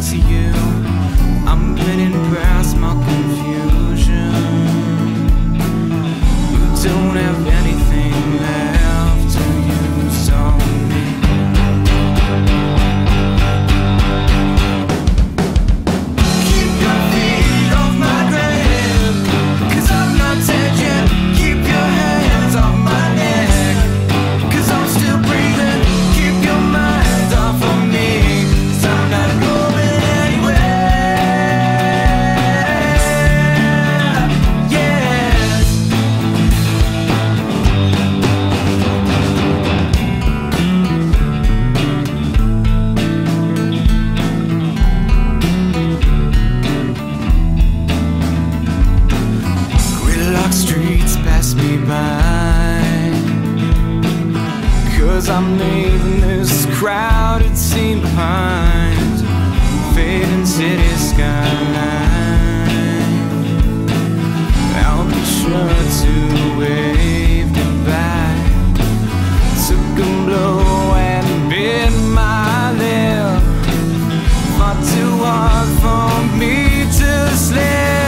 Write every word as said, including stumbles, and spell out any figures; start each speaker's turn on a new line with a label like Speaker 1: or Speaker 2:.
Speaker 1: to you. I'm getting past my confusion. You don't have anything left to use on me. Keep your feet off my grave, 'cause I'm not dead yet. Keep your hands off my neck, 'cause I'm still breathing. Keep your mind off of me, 'cause I'm not going anywhere. Yes. Gridlock streets pass me by, 'cause I'm leaving this crowded scene behind. Fading city skyline, I'll be sure to wave goodbye. Took a blow and bit my lip. Fought too hard for me to slip.